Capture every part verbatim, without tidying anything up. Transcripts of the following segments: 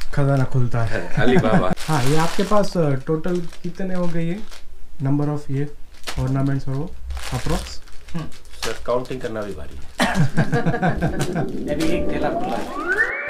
खजाना खुलता है अली बाबा। हाँ, ये आपके पास टोटल कितने हो गए, ये नंबर ऑफ ये ऑर्नामेंट्स हो अप्रोक्स? सर काउंटिंग करना भी भारी है। अभी एक ठेला खुला है।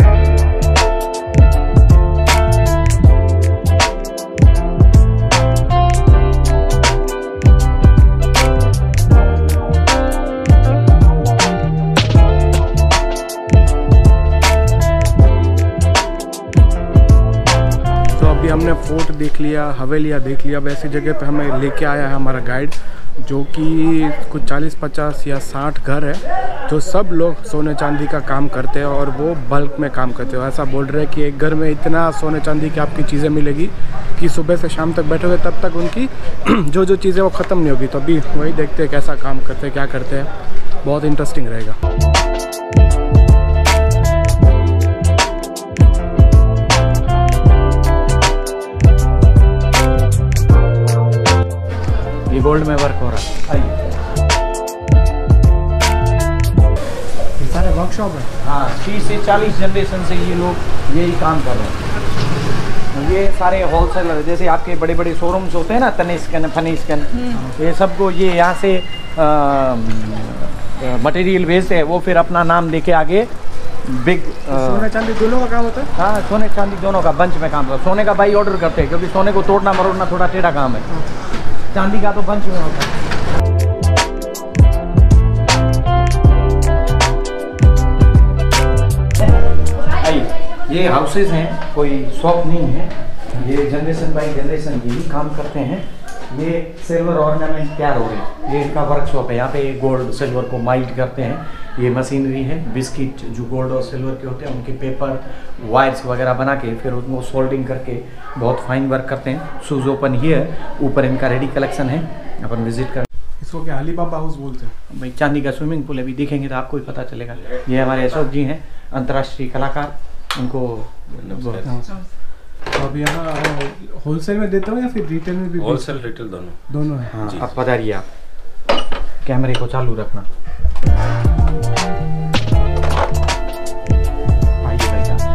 हमने फोर्ट देख लिया, हवेलियाँ देख लिया। अब ऐसी जगह पे हमें लेके आया है हमारा गाइड, जो कि कुछ चालीस पचास या साठ घर है जो सब लोग सोने चांदी का काम करते हैं और वो बल्क में काम करते हैं। ऐसा बोल रहे हैं कि एक घर में इतना सोने चांदी की आपकी चीज़ें मिलेगी कि सुबह से शाम तक बैठोगे तब तक उनकी जो जो चीज़ें वो ख़त्म नहीं होगी। तो अभी वही देखते हैं कैसा काम करते हैं, क्या करते हैं। बहुत इंटरेस्टिंग रहेगा। ये गोल्ड में वर्क हो रहा है। आइए, ये सारे वर्कशॉप है। हाँ, तीस से चालीस जनरेशन से ये लोग यही काम कर रहे हैं। ये सारे होलसेलर, जैसे आपके बड़े बड़े शोरूम्स होते हैं ना, तनिष्कन, फनिष्कन, ये सबको ये यहाँ से मटेरियल भेजते हैं। वो फिर अपना नाम देके आगे बिग सोने चांदी दोनों का काम होता है। हाँ, सोने चांदी दोनों का बंच में काम होता है। सोने का भाई ऑर्डर करते हैं, क्योंकि सोने को तोड़ना मरोड़ना थोड़ा टेढ़ा काम है। चांदी का तो बंच में होता है। ये हाउसेस हैं, कोई शॉप नहीं है। ये जनरेशन बाई जनरेशन यही काम करते हैं। ये सिल्वर ऑर्नामेंट तैयार हो गए, ये इनका वर्कशॉप है। यहाँ पे गोल्ड सिल्वर को माइल्ड करते हैं। ये मशीनरी है। बिस्किट जो गोल्ड और सिल्वर के होते हैं उनके पेपर वायर्स वगैरह बना के फिर उनको सोल्डिंग करके बहुत फाइन वर्क करते हैं। शूज़ ओपन हियर, ऊपर इनका रेडी कलेक्शन है, अपन विजिट कर। इसको क्या अली बाबा हाउस बोलते हैं? भाई चांदी का स्विमिंग पूल अभी देखेंगे तो आपको ही पता चलेगा। ये हमारे अशोक जी हैं, अंतर्राष्ट्रीय कलाकार। उनको तो अब यहाँ होलसेल में देते हो या फिर रिटेल में भी? होलसेल रिटेल दोनों दोनों है। हाँ, आप पधारिए। आप कैमरे को चालू रखना। आइए भाई साहब।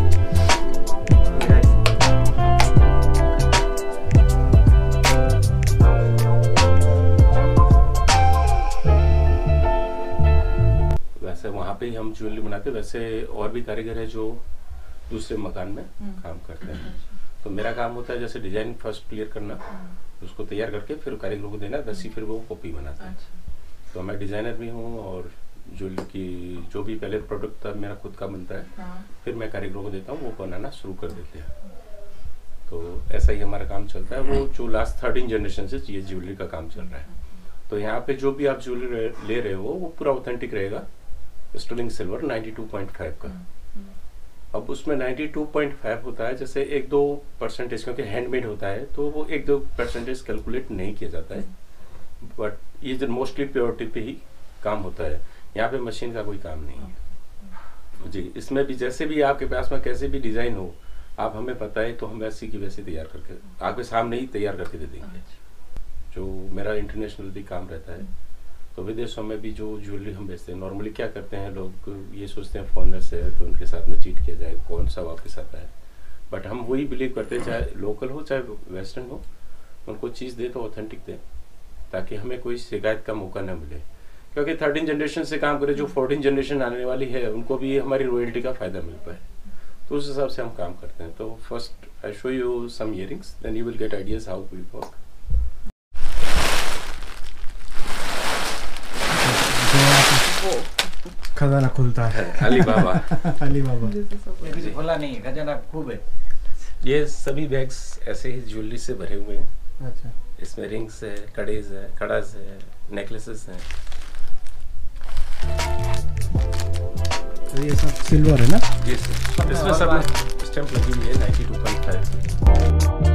वैसे वहाँ पे ही हम ज्वेलरी बनाते, वैसे और भी कारीगर है जो दूसरे मकान में काम करते हैं। तो मेरा काम होता है जैसे डिजाइन फर्स्ट क्लियर करना, उसको तैयार करके फिर कारीगरों को देना, वैसे फिर वो कॉपी बनाता है। तो मैं डिजाइनर भी हूँ और ज्वेलरी की जो भी पहले प्रोडक्ट था मेरा खुद का बनता है, फिर मैं कारीगरों को देता हूँ, वो बनाना शुरू कर देते हैं। तो ऐसा ही हमारा काम चलता है। वो जो लास्ट थर्टीन जनरेशन से ये ज्वेलरी का काम चल रहा है। तो यहाँ पे जो भी आप ज्वेलरी ले रहे हो वो पूरा ऑथेंटिक रहेगा, sterling silver ninety two point five का। अब उसमें नाइन्टी टू पॉइंट फाइव होता है, जैसे एक दो परसेंटेज, क्योंकि हैंडमेड होता है तो वो एक दो परसेंटेज कैलकुलेट नहीं किया जाता है। बट ये जो मोस्टली प्योरिटी पे ही काम होता है, यहाँ पे मशीन का कोई काम नहीं है जी। इसमें भी जैसे भी आपके पास में कैसे भी डिजाइन हो, आप हमें पता है तो हम वैसी की वैसे तैयार करके आपके सामने ही तैयार करके दे देंगे। जो मेरा इंटरनेशनल भी काम रहता है, तो विदेशों में भी जो ज्वेलरी हम बेचते हैं, नॉर्मली क्या करते हैं लोग, ये सोचते हैं फॉरनर्स है तो उनके साथ में चीट किया जाए, कौन सा वापस आता है। बट हम वही बिलीव करते हैं, चाहे लोकल हो चाहे वेस्टर्न हो, उनको चीज़ दे तो ऑथेंटिक दे, ताकि हमें कोई शिकायत का मौका न मिले। क्योंकि थर्टीन जनरेशन से काम करे, जो फोर्टीन जनरेशन आने वाली है उनको भी हमारी रॉयल्टी का फायदा मिल पाए, तो उस हिसाब से हम काम करते हैं। तो first I show you some earrings, then you will get ideas how we work. खजाना खुलता है अली बाबा। अली बाबा खुला नहीं है, खजाना खूब है। ये सभी बैग्स ऐसे ही ज्वेलरी से भरे हुए हैं। अच्छा, इसमें रिंग्स है, कड़ेज है, कड़ास है, नेकलेसेस हैं। तो ये सब सिल्वर है ना? जी सर, इसमें सब में स्टैंप लगी हुई है ninety two point five.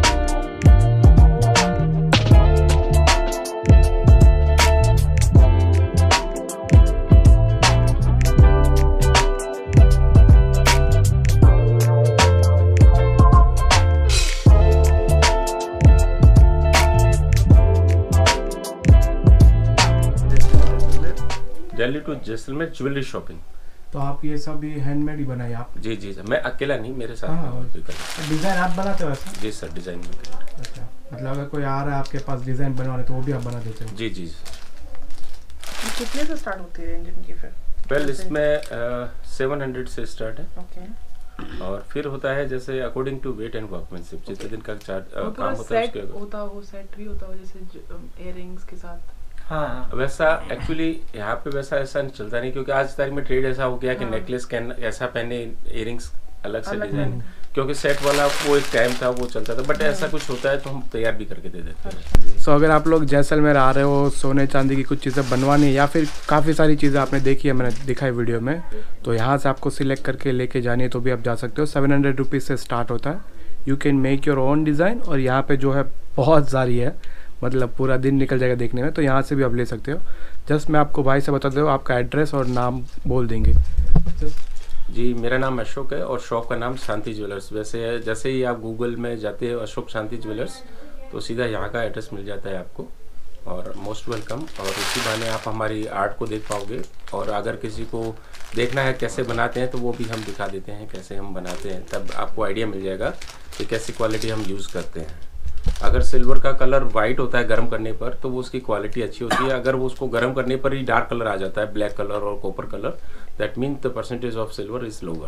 Delhi to Jaisalmer jewellery shopping, तो आप ये सब भी हैंडमेड ही बनाए आप? जी जी सर, मैं अकेला नहीं, मेरे साथ हाँ, और भी करते डिज़ाइन आप बनाते हो ऐसा? जी सर, डिज़ाइन भी। अच्छा, मतलब अगर कोई आ रहा है आपके पास डिज़ाइन बनवाने तो वो भी आप बना देते हो? जी जी सर। कितने से स्टार्ट होती है रेंज इनकी फिर? वेल इसमें सेवन हंड्रेड से स्टार्ट है। ओके। और फिर होता है जैसे according to weight and workmanship, जितने दिन का चार्ज काम होता है उसके होता है, वो सेट भी होता है जैसे इयररिंग्स के साथ। हाँ, वैसा एक्चुअली यहाँ पे वैसा ऐसा चलता नहीं, क्योंकि आज तारीख में ट्रेड ऐसा हो गया कि हाँ। नेकलेस कैन ऐसा पहने, इयरिंग्स अलग से अलग डिजाइन, अलग। क्योंकि सेट वाला वो एक टाइम था वो चलता था, बट ऐसा कुछ होता है तो हम तैयार भी करके दे देते हैं। सो so, अगर आप लोग जैसलमेर आ रहे हो, सोने चांदी की कुछ चीज़ें बनवानी है या फिर काफ़ी सारी चीज़ें आपने देखी है, मैंने दिखाई वीडियो में, तो यहाँ से आपको सिलेक्ट करके लेके जानी है तो भी आप जा सकते हो। सेवन हंड्रेड रुपीज़ से स्टार्ट होता है। You can make your own design, और यहाँ पे जो है बहुत सारी है, मतलब पूरा दिन निकल जाएगा देखने में, तो यहाँ से भी आप ले सकते हो। जस्ट मैं आपको भाई से बता दूँ, आपका एड्रेस और नाम बोल देंगे। जी, मेरा नाम अशोक है और शॉप का नाम शांति ज्वेलर्स। वैसे जैसे ही आप गूगल में जाते हैं अशोक शांति ज्वेलर्स, तो सीधा यहाँ का एड्रेस मिल जाता है आपको, और मोस्ट वेलकम। और इसी बहाने आप हमारी आर्ट को देख पाओगे, और अगर किसी को देखना है कैसे बनाते हैं तो वो भी हम दिखा देते हैं कैसे हम बनाते हैं, तब आपको आइडिया मिल जाएगा कि कैसी क्वालिटी हम यूज़ करते हैं। अगर सिल्वर का कलर वाइट होता है गर्म करने पर तो वो उसकी क्वालिटी अच्छी होती है, अगर वो उसको गर्म करने पर ही डार्क कलर आ जाता है, ब्लैक कलर और copper colour, that mean the percentage of silver is lower.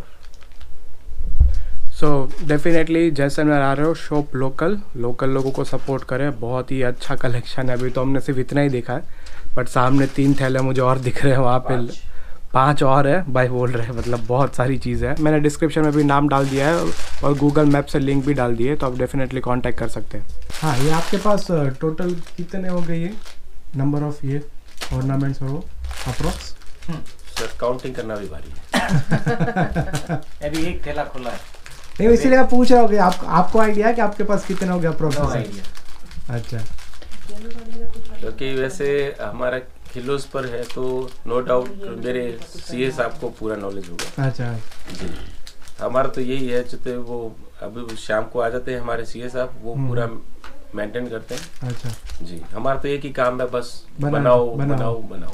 So definitely Jaisalmer आ रहे हो, शॉप लोकल लोकल लोगों को सपोर्ट करें। बहुत ही अच्छा कलेक्शन है। अभी तो हमने सिर्फ इतना ही देखा है, बट सामने तीन थैले मुझे और दिख रहे हैं, वहाँ पे पांच और है भाई बोल रहे हैं, मतलब बहुत सारी चीज़ है। मैंने डिस्क्रिप्शन में भी नाम डाल दिया है और गूगल मैप से लिंक भी डाल दिए, तो आप डेफिनेटली कांटेक्ट कर सकते हैं। हाँ, ये आपके पास टोटल कितने हो गए, ये नंबर ऑफ ये ऑर्नामेंट्स हो अप्रोक्स? सर काउंटिंग करना भी भारी है। अभी एक थैला खुला है। नहीं, इसीलिए आप पूछ रहा हो कि आप, आपको आइडिया है कि आपके पास कितने हो गए अप्रोक्स? अच्छा, क्योंकि वैसे हमारा किलोस पर है तो नो डाउट मेरे सीए साहब को पूरा नॉलेज होगा। अच्छा जी, हमारा तो यही है, जितने वो अभी शाम को आ जाते हैं हमारे सीए साहब, वो पूरा मेंटेन करते हैं। अच्छा जी, हमारा तो एक ही काम है, बस बना, बनाओ बनाओ बनाओ बनाओ।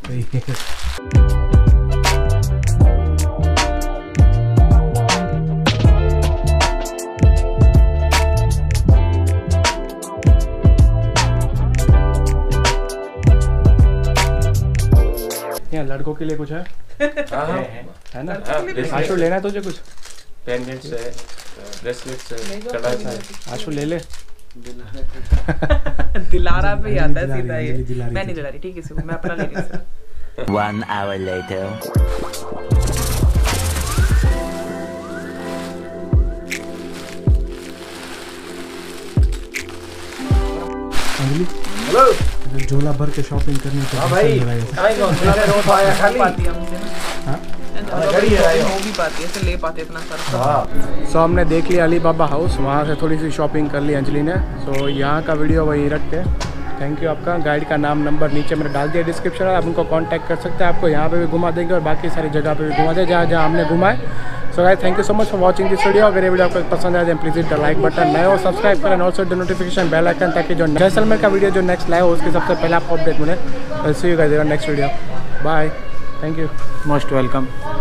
यहाँ लड़कों के लिए कुछ है? हाँ हाँ है ना? हाँ, आशु लेना है तुझे कुछ? पेंडेंट्स है, ब्रेसलेट्स है, कड़ा है। आशु ले ले। दिलारा पे ही आता है सीधा ये। अंजलि दिला रही मैं थी। नहीं दिला रही, ठीक है, मैं अपना ले रही हूँ। One hour later. Anjali, hello झोला भर के शॉपिंग करनी तो हाँ भाई, आई नो झोला में रोट आया खाली। पाती है हमसे ना। हाँ? और गाड़ी है, आई हो भी पाती है, ऐसे ले पाते अपना सारा। हाँ, सो हमने देख लिया अली बाबा हाउस, वहाँ से थोड़ी सी शॉपिंग कर ली अंजलि ने। सो यहाँ का वीडियो वही रखते हैं। थैंक यू आपका। गाइड का नाम नंबर नीचे मैंने डाल दिया डिस्क्रिप्शन में, आप उनको कांटेक्ट कर सकते हैं। आपको यहाँ पे भी घुमा देंगे और बाकी सारी जगह पे भी घुमा देंगे जहाँ जहाँ हमने घुमाए। So guys, thank you so much for watching this video. अगर ये वीडियो आपको पसंद आए तो please hit the like button, नए हो सब्सक्राइब करें, also the notification bell icon, ताकि जो जैसलमेर का वीडियो जो नेक्स्ट लाए हो उसके सबसे पहले आपको अपडेट मिले। See you guys in next video. Bye, thank you, most welcome.